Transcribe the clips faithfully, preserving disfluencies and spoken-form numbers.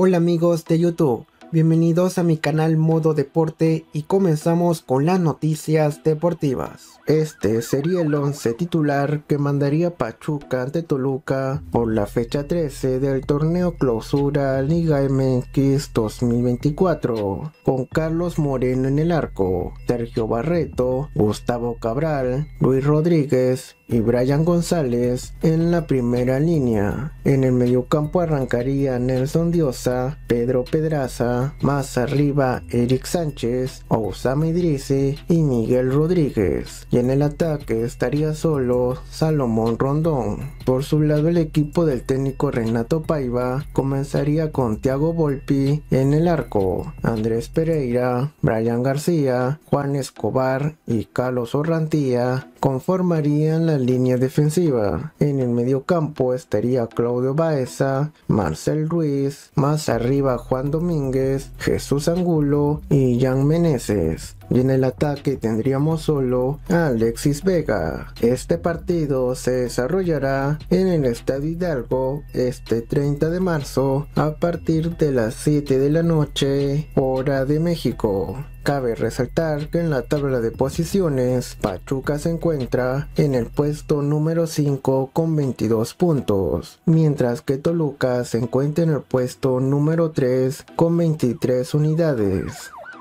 Hola amigos de YouTube, bienvenidos a mi canal Modo Deporte y comenzamos con las noticias deportivas. Este sería el once titular que mandaría Pachuca ante Toluca por la fecha trece del torneo Clausura Liga M X dos mil veinticuatro, con Carlos Moreno en el arco, Sergio Barreto, Gustavo Cabral, Luis Rodríguez y Brian González en la primera línea. En el mediocampo arrancaría Nelson Diosa, Pedro Pedraza, más arriba Eric Sánchez, Osama Idrisi y Miguel Rodríguez. Y en el ataque estaría solo Salomón Rondón. Por su lado, el equipo del técnico Renato Paiva comenzaría con Thiago Volpi en el arco, Andrés Pereira, Brian García, Juan Escobar y Carlos Orrantía conformarían la línea defensiva. En el mediocampo estaría Claudio Baeza, Marcel Ruiz, más arriba Juan Domínguez, Jesús Angulo y Jan Meneses. Y en el ataque tendríamos solo a Alexis Vega. Este partido se desarrollará en el Estadio Hidalgo este treinta de marzo a partir de las siete de la noche, hora de México. Cabe resaltar que en la tabla de posiciones, Pachuca se encuentra en el puesto número cinco con veintidós puntos, mientras que Toluca se encuentra en el puesto número tres con veintitrés unidades.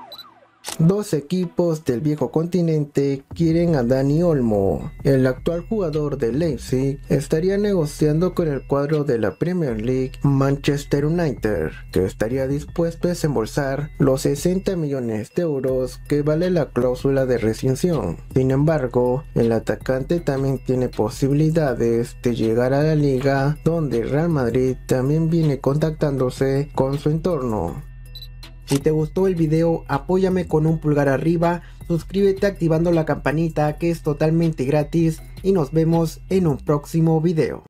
Dos equipos del viejo continente quieren a Dani Olmo. El actual jugador de Leipzig estaría negociando con el cuadro de la Premier League Manchester United, que estaría dispuesto a desembolsar los sesenta millones de euros que vale la cláusula de rescisión. Sin embargo, el atacante también tiene posibilidades de llegar a la liga, donde Real Madrid también viene contactándose con su entorno. Si te gustó el video, apóyame con un pulgar arriba, suscríbete activando la campanita que es totalmente gratis y nos vemos en un próximo video.